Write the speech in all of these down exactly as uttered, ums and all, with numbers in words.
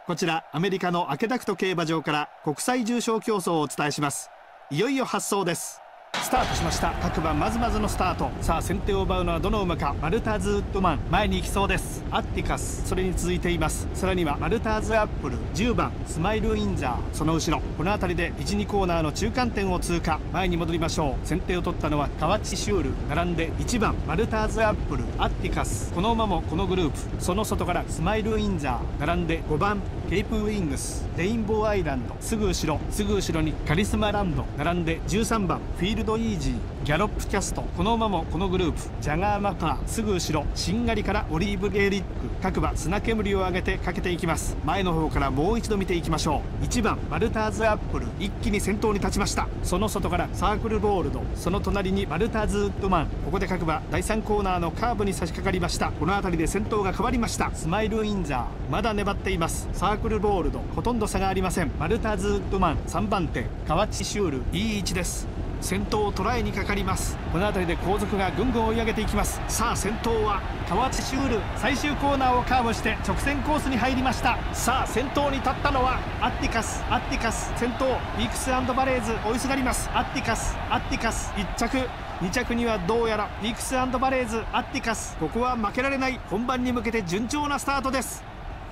こちらアメリカのアケダクト競馬場から国際重賞競争をお伝えします。いよいよ発走です。スタートしました。各馬まずまずのスタート。さあ先手を奪うのはどの馬か。マルターズウッドマン前に行きそうです。アッティカスそれに続いています。さらにはマルターズアップル、じゅうばんスマイルインザー、その後ろこの辺りでいちにコーナーの中間点を通過。前に戻りましょう。先手を取ったのはカワチシュール、並んでいちばんマルターズアップル、アッティカス、この馬もこのグループ。その外からスマイルインザー、並んでごばんケープウィングス、レインボーアイランド、すぐ後ろすぐ後ろにカリスマランド、並んでじゅうさんばんフィールドイージー、ギャロップキャスト、この馬もこのグループ。ジャガーマカー、すぐ後ろしんがりからオリーブゲーリック。各馬砂煙を上げてかけていきます。前の方からもう一度見ていきましょう。いちばんマルターズアップル一気に先頭に立ちました。その外からサークルゴールド、その隣にマルターズウッドマン。ここで各馬だいさんコーナーのカーブに差し掛かりました。この辺りで先頭が変わりました。スマイルインザーまだ粘っています。サークルゴールドほとんど差がありません。マルターズウッドマンさんばん手、カワチシュールいい位置です。先頭を捉えにかかります。この辺りで後続がぐんぐん追い上げていきます。さあ先頭はカワチシュール、最終コーナーをカーブして直線コースに入りました。さあ先頭に立ったのはアッティカス。アッティカス先頭、ビークス&バレーズ追いすがります。アッティカスアッティカスいっ着、に着にはどうやらビークス&バレーズ、アッティカス、ここは負けられない。本番に向けて順調なスタートです。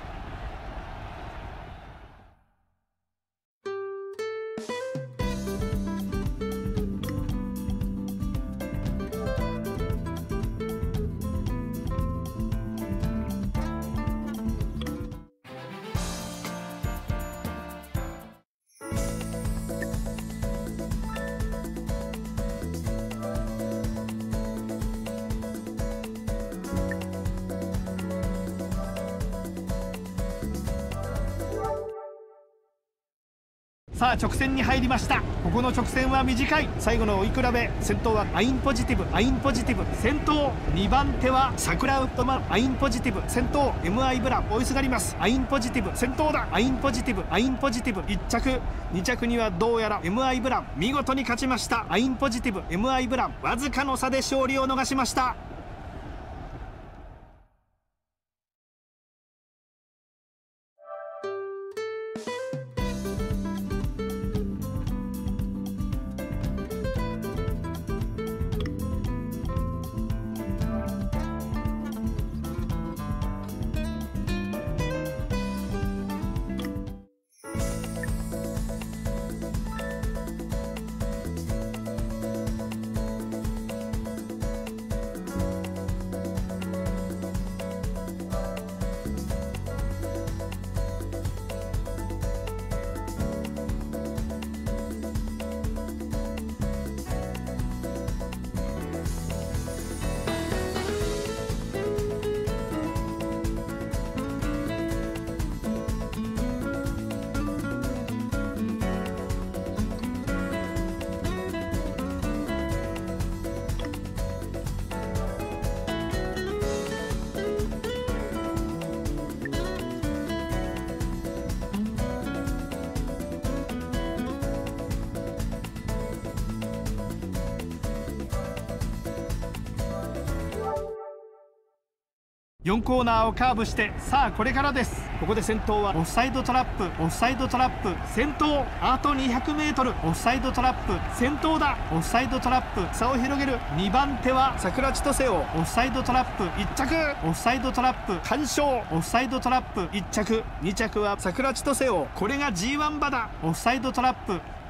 さあ直線に入りました。ここの直線は短い。最後の追い比べ、先頭はアインポジティブ、アインポジティブ先頭、にばん手はサクラウッドマン、アインポジティブ先頭、 エムアイ ブラ追いすがります。アインポジティブ先頭だ。アインポジティブアインポジティブいっ着、に着にはどうやら エムアイ ブラン、見事に勝ちました。アインポジティブ エムアイ ブランわずかの差で勝利を逃しました。よんコーナーをカーブして、さあこれからです。ここで先頭はオフサイドトラップ、オフサイドトラップ先頭、あと にひゃくメートル オフサイドトラップ先頭だ。オフサイドトラップ差を広げる。にばん手は桜千歳をオフサイドトラップいっ着、オフサイドトラップ完勝、オフサイドトラップいっ着、に着は桜千歳を、これが ジーワン 馬だ。オフサイドトラップ